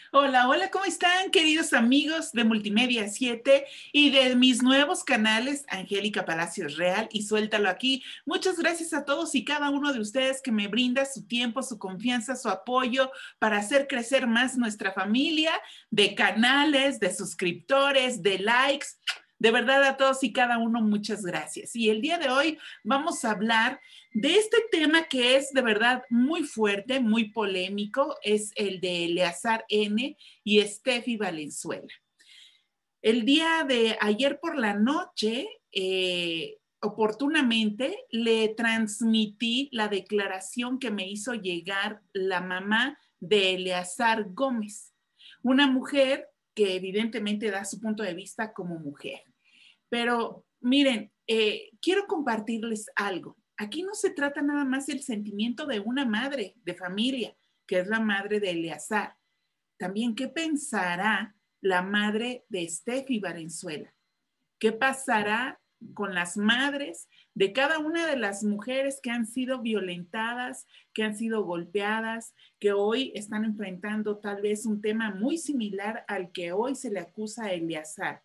Hola, hola, ¿cómo están, queridos amigos de Multimedia 7 y de mis nuevos canales, Angélica Palacios Real y Suéltalo Aquí? Muchas gracias a todos y cada uno de ustedes que me brinda su tiempo, su confianza, su apoyo para hacer crecer más nuestra familia de canales, de suscriptores, de likes. De verdad a todos y cada uno, muchas gracias. Y el día de hoy vamos a hablar de este tema que es de verdad muy fuerte, muy polémico, es el de Eleazar N. y Steffi Valenzuela. El día de ayer por la noche, oportunamente, le transmití la declaración que me hizo llegar la mamá de Eleazar Gómez, una mujer que evidentemente da su punto de vista como mujer. Pero miren, quiero compartirles algo. Aquí no se trata nada más del sentimiento de una madre de familia, que es la madre de Eleazar. También, ¿qué pensará la madre de Steffi Valenzuela? ¿Qué pasará con las madres de cada una de las mujeres que han sido violentadas, que han sido golpeadas, que hoy están enfrentando tal vez un tema muy similar al que hoy se le acusa a Eleazar?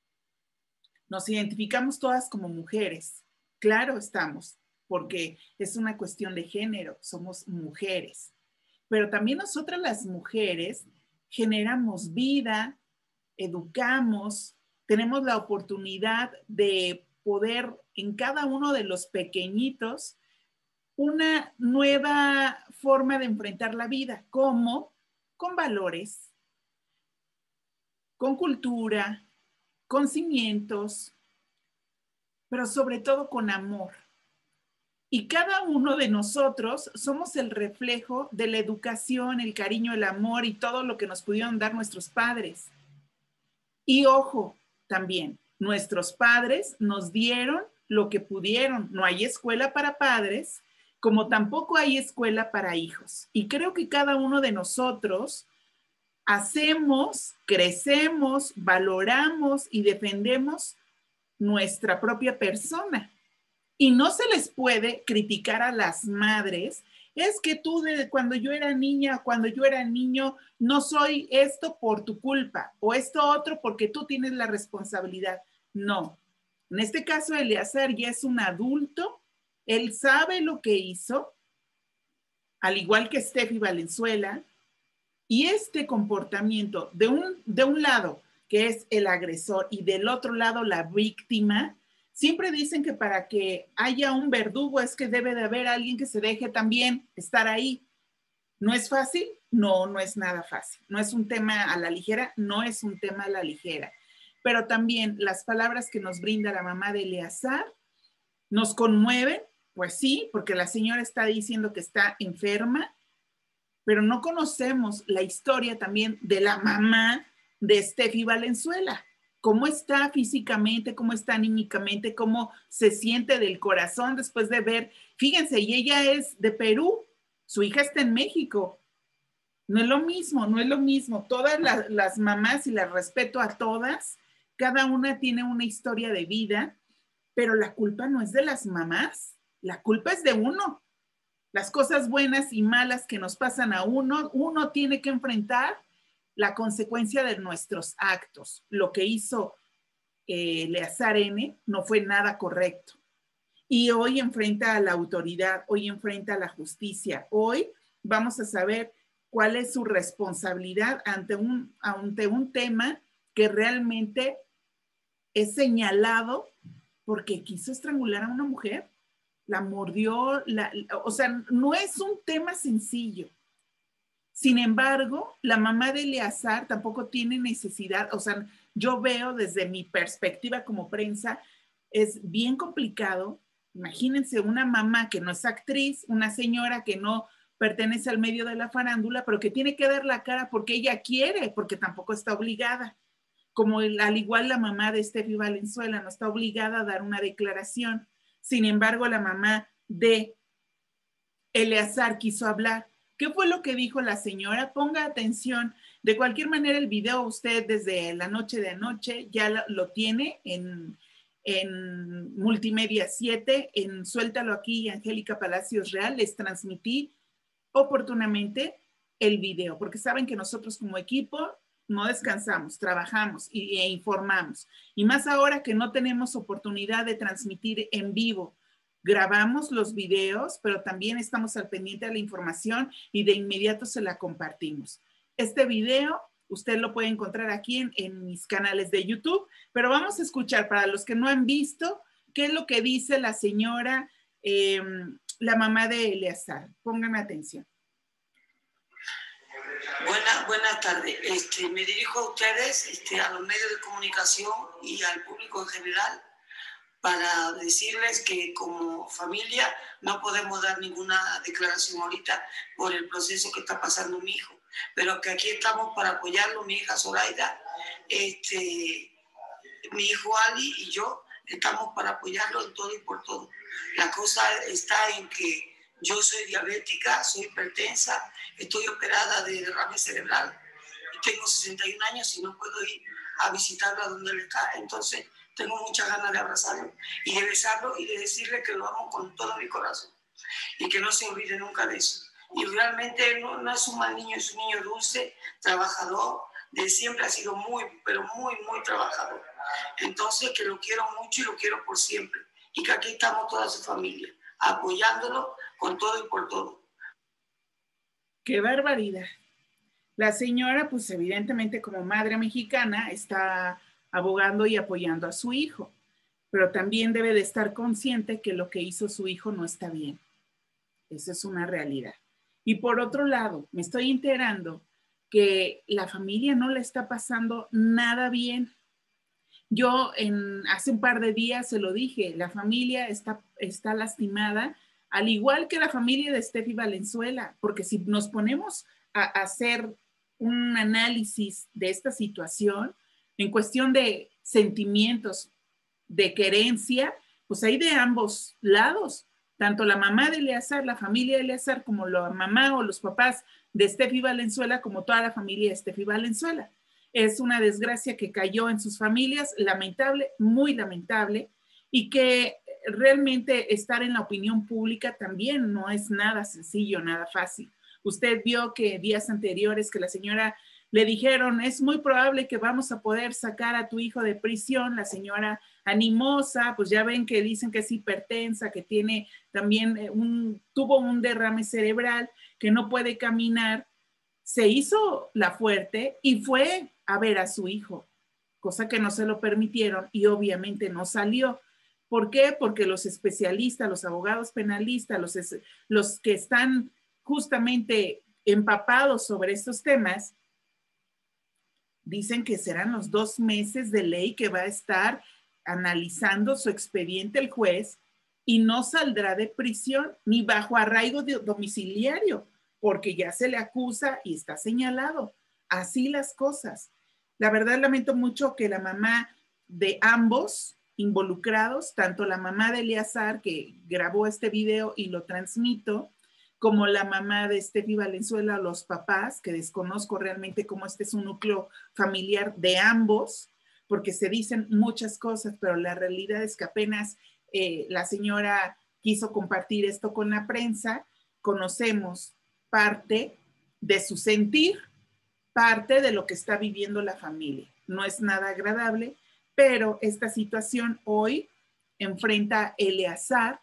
Nos identificamos todas como mujeres. Claro estamos, porque es una cuestión de género, somos mujeres. Pero también nosotras las mujeres generamos vida, educamos, tenemos la oportunidad de poder en cada uno de los pequeñitos una nueva forma de enfrentar la vida, como con valores, con cultura, con cimientos, pero sobre todo con amor. Y cada uno de nosotros somos el reflejo de la educación, el cariño, el amor y todo lo que nos pudieron dar nuestros padres. Y ojo, también, nuestros padres nos dieron lo que pudieron. No hay escuela para padres, como tampoco hay escuela para hijos. Y creo que cada uno de nosotros hacemos, crecemos, valoramos y defendemos nuestra propia persona. Y no se les puede criticar a las madres. Es que tú de cuando yo era niña, cuando yo era niño, no soy esto por tu culpa o esto otro porque tú tienes la responsabilidad. No. En este caso, Eleazar ya es un adulto. Él sabe lo que hizo, al igual que Steffi Valenzuela. Y este comportamiento de un lado, que es el agresor, y del otro lado, la víctima, siempre dicen que para que haya un verdugo es que debe de haber alguien que se deje también estar ahí. ¿No es fácil? No, no es nada fácil. No es un tema a la ligera, no es un tema a la ligera. Pero también las palabras que nos brinda la mamá de Eleazar nos conmueven, pues sí, porque la señora está diciendo que está enferma, pero no conocemos la historia también de la mamá de Steffi Valenzuela. ¿Cómo está físicamente? ¿Cómo está anímicamente? ¿Cómo se siente del corazón después de ver? Fíjense, y ella es de Perú, su hija está en México. No es lo mismo, no es lo mismo. Todas las mamás, y las respeto a todas, cada una tiene una historia de vida, pero la culpa no es de las mamás, la culpa es de uno. Las cosas buenas y malas que nos pasan a uno tiene que enfrentar la consecuencia de nuestros actos. Lo que hizo Eleazar N. no fue nada correcto. Y hoy enfrenta a la autoridad, hoy enfrenta a la justicia. Hoy vamos a saber cuál es su responsabilidad ante un tema que realmente es señalado porque quiso estrangular a una mujer, la mordió, o sea, no es un tema sencillo. Sin embargo, la mamá de Eleazar tampoco tiene necesidad, o sea, yo veo desde mi perspectiva como prensa, es bien complicado. Imagínense una mamá que no es actriz, una señora que no pertenece al medio de la farándula, pero que tiene que dar la cara porque ella quiere, porque tampoco está obligada. Como al igual la mamá de Steffi Valenzuela no está obligada a dar una declaración. Sin embargo, la mamá de Eleazar quiso hablar. ¿Qué fue lo que dijo la señora? Ponga atención. De cualquier manera, el video usted desde la noche de anoche ya lo tiene en Multimedia 7, en Suéltalo Aquí y Angélica Palacios Real. Les transmití oportunamente el video, porque saben que nosotros como equipo no descansamos, trabajamos e informamos. Y más ahora que no tenemos oportunidad de transmitir en vivo. Grabamos los videos, pero también estamos al pendiente de la información y de inmediato se la compartimos. Este video usted lo puede encontrar aquí en mis canales de YouTube, pero vamos a escuchar para los que no han visto qué es lo que dice la señora, la mamá de Eleazar. Pónganme atención. Buenas tardes. Me dirijo a ustedes, a los medios de comunicación y al público en general para decirles que como familia no podemos dar ninguna declaración ahorita por el proceso que está pasando mi hijo, pero que aquí estamos para apoyarlo, mi hija Zoraida, mi hijo Ali y yo estamos para apoyarlo en todo y por todo. La cosa está en que yo soy diabética, soy hipertensa, estoy operada de derrame cerebral, tengo 61 años y no puedo ir a visitarlo a donde él está, entonces tengo muchas ganas de abrazarlo y de besarlo y de decirle que lo amo con todo mi corazón y que no se olvide nunca de eso. Y realmente no es un mal niño, es un niño dulce, trabajador, de siempre ha sido muy, pero muy, muy trabajador. Entonces que lo quiero mucho y lo quiero por siempre y que aquí estamos toda su familia apoyándolo con todo y por todo. ¡Qué barbaridad! La señora, pues evidentemente como madre mexicana, está abogando y apoyando a su hijo, pero también debe de estar consciente que lo que hizo su hijo no está bien. Esa es una realidad. Y por otro lado, me estoy enterando que la familia no le está pasando nada bien. Yo hace un par de días se lo dije, la familia está lastimada, al igual que la familia de Steffi Valenzuela, porque si nos ponemos a hacer un análisis de esta situación, en cuestión de sentimientos, de querencia, pues hay de ambos lados, tanto la mamá de Eleazar, la familia de Eleazar, como la mamá o los papás de Steffi Valenzuela, como toda la familia de Steffi Valenzuela. Es una desgracia que cayó en sus familias, lamentable, muy lamentable, y que realmente estar en la opinión pública también no es nada sencillo, nada fácil. Usted vio que días anteriores que la señora le dijeron, es muy probable que vamos a poder sacar a tu hijo de prisión. La señora animosa, pues ya ven que dicen que es hipertensa, que tiene también tuvo un derrame cerebral, que no puede caminar. Se hizo la fuerte y fue a ver a su hijo, cosa que no se lo permitieron y obviamente no salió. ¿Por qué? Porque los especialistas, los abogados penalistas, los que están justamente empapados sobre estos temas, dicen que serán los 2 meses de ley que va a estar analizando su expediente el juez y no saldrá de prisión ni bajo arraigo domiciliario, porque ya se le acusa y está señalado. Así las cosas. La verdad lamento mucho que la mamá de ambos involucrados, tanto la mamá de Eleazar que grabó este video y lo transmito, como la mamá de Steffi Valenzuela, los papás, que desconozco realmente cómo este es un núcleo familiar de ambos, porque se dicen muchas cosas, pero la realidad es que apenas la señora quiso compartir esto con la prensa, conocemos parte de su sentir, parte de lo que está viviendo la familia. No es nada agradable, pero esta situación hoy enfrenta a Eleazar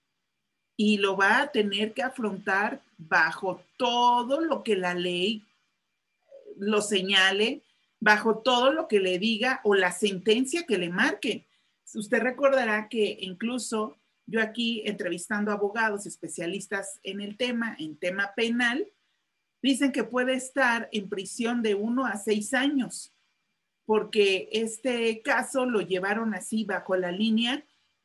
y lo va a tener que afrontar bajo todo lo que la ley lo señale, bajo todo lo que le diga o la sentencia que le marque. Usted recordará que incluso yo aquí entrevistando abogados especialistas en tema penal, dicen que puede estar en prisión de 1 a 6 años, porque este caso lo llevaron así bajo la línea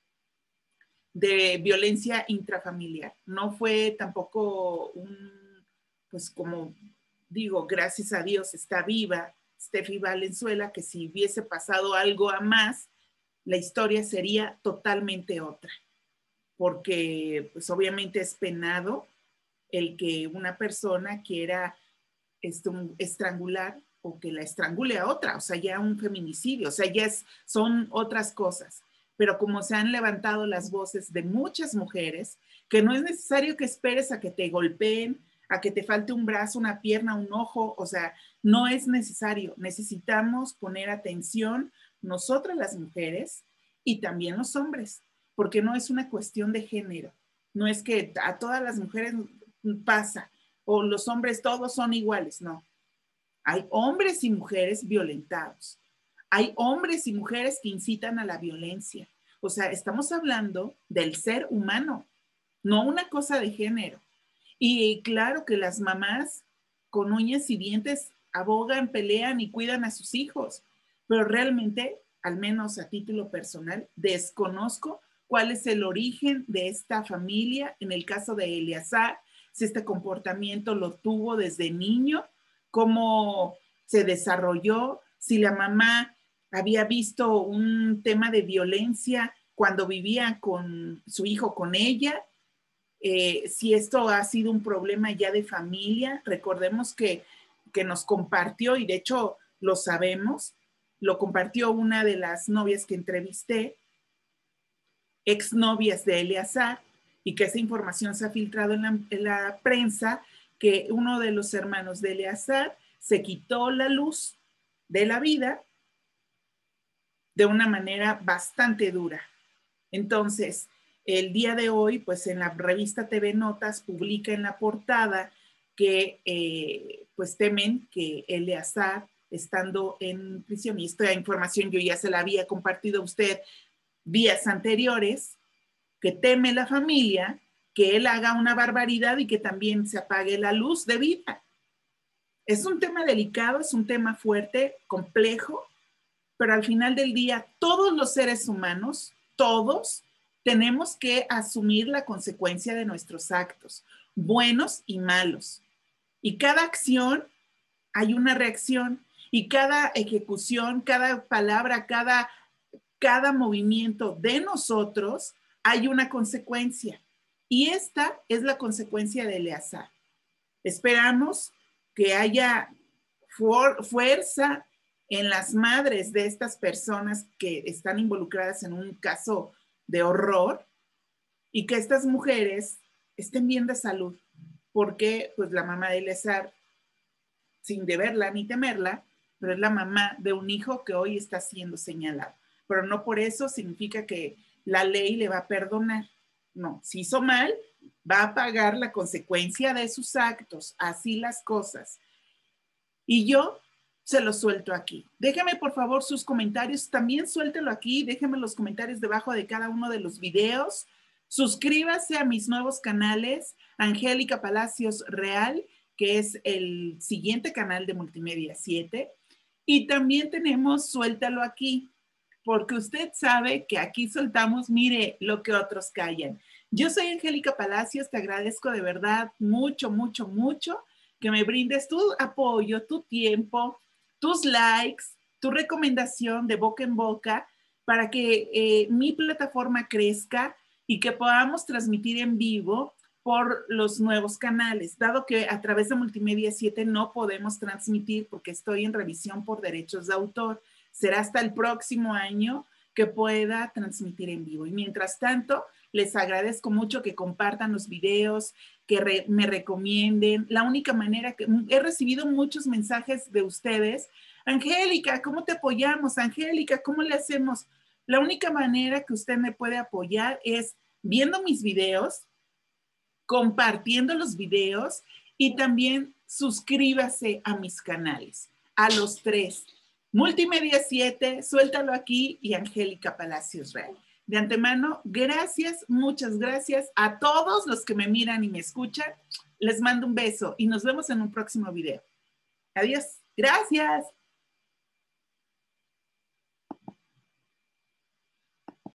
de violencia intrafamiliar. No fue tampoco pues como digo, gracias a Dios está viva Steffi Valenzuela, que si hubiese pasado algo a más, la historia sería totalmente otra, porque pues obviamente es penado el que una persona quiera estrangular o que la estrangule a otra, o sea, ya un feminicidio, o sea, son otras cosas. Pero como se han levantado las voces de muchas mujeres, que no es necesario que esperes a que te golpeen, a que te falte un brazo, una pierna, un ojo, o sea, no es necesario. Necesitamos poner atención nosotras las mujeres y también los hombres, porque no es una cuestión de género. No es que a todas las mujeres pasa o los hombres todos son iguales, no. Hay hombres y mujeres violentados. Hay hombres y mujeres que incitan a la violencia. O sea, estamos hablando del ser humano, no una cosa de género. Y claro que las mamás con uñas y dientes abogan, pelean y cuidan a sus hijos, pero realmente, al menos a título personal, desconozco cuál es el origen de esta familia. En el caso de Eleazar, si este comportamiento lo tuvo desde niño, cómo se desarrolló, si la mamá había visto un tema de violencia cuando vivía con su hijo, con ella, si esto ha sido un problema ya de familia. Recordemos que nos compartió, y de hecho lo sabemos, lo compartió una de las novias que entrevisté, exnovias de Eleazar, y que esa información se ha filtrado en la prensa, que uno de los hermanos de Eleazar se quitó la luz de la vida de una manera bastante dura. Entonces, el día de hoy, pues en la revista TV Notas publica en la portada que pues temen que Eleazar, estando en prisión, y esta información yo ya se la había compartido a usted días anteriores, que teme la familia que él haga una barbaridad y que también se apague la luz de vida. Es un tema delicado, es un tema fuerte, complejo, pero al final del día, todos los seres humanos, todos, tenemos que asumir la consecuencia de nuestros actos, buenos y malos. Y cada acción hay una reacción, y cada ejecución, cada palabra, cada movimiento de nosotros hay una consecuencia. Y esta es la consecuencia de Eleazar. Esperamos que haya fuerza en las madres de estas personas que están involucradas en un caso de horror, y que estas mujeres estén bien de salud, porque pues la mamá de Eleazar, sin deberla ni temerla, pero es la mamá de un hijo que hoy está siendo señalado. Pero no por eso significa que la ley le va a perdonar. No, si hizo mal, va a pagar la consecuencia de sus actos. Así las cosas. Y yo se lo suelto aquí. Déjeme por favor sus comentarios, también suéltelo aquí, déjeme los comentarios debajo de cada uno de los videos. Suscríbase a mis nuevos canales, Angélica Palacios Real, que es el siguiente canal de Multimedia 7. Y también tenemos Suéltalo Aquí, porque usted sabe que aquí soltamos, mire, lo que otros callan. Yo soy Angélica Palacios, te agradezco de verdad mucho, mucho, mucho que me brindes tu apoyo, tu tiempo, tus likes, tu recomendación de boca en boca para que mi plataforma crezca y que podamos transmitir en vivo por los nuevos canales, dado que a través de Multimedia 7 no podemos transmitir porque estoy en revisión por derechos de autor. Será hasta el próximo año que pueda transmitir en vivo. Y mientras tanto, les agradezco mucho que compartan los videos, que me recomienden. La única manera que he recibido muchos mensajes de ustedes, Angélica, ¿cómo te apoyamos? Angélica, ¿cómo le hacemos? La única manera que usted me puede apoyar es viendo mis videos, compartiendo los videos y también suscríbase a mis canales, a los tres. Multimedia 7, Suéltalo Aquí y Angélica Palacios Real. De antemano, gracias, muchas gracias a todos los que me miran y me escuchan. Les mando un beso y nos vemos en un próximo video. Adiós. Gracias.